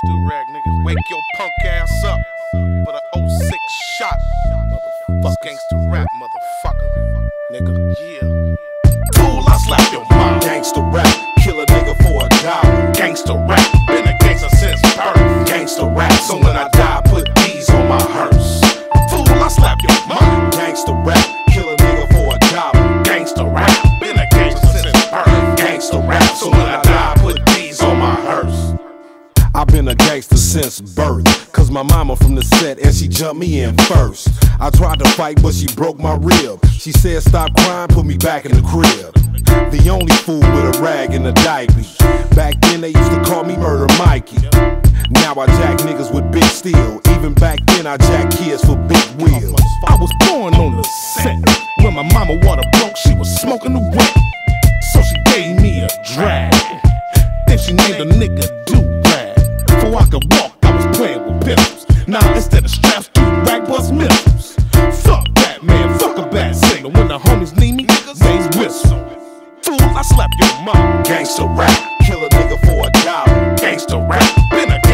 Do-rag, nigga. Wake your punk ass up for the 06 shot. Motherfucker. Gangsta rap, motherfucker. Nigga, yeah. Fool, I slap your mom. Gangsta rap, kill a nigga for $1. Gangsta rap, been a gangsta since birth. Gangsta rap, so when I die, put these on my hearse. Fool, I slap your mom. Gangsta rap, kill a nigga for $1. Gangsta rap, been a gangsta since birth. Gangsta rap, so when I die, put these on my hearse. I've been a gangster since birth, cause my mama from the set and she jumped me in first. I tried to fight but she broke my rib. She said stop crying, put me back in the crib. The only fool with a rag and a diaper. Back then they used to call me Murder Mikey. Now I jack niggas with big steel. Even back then I jack kids for big wheels. I was born on the set. When my mama water broke, she was smoking the wet. So she gave me a drag. Then she named a nigga Do-Rag. Before I could walk, I was playing with pistols. Now instead of straps, Do-Rag bust missiles. Fuck that, man, fuck a bad signal. When the homies need me, they whistle. Fool, I slap your mom. Gangsta rap, kill a nigga for $1. Gangsta rap, been a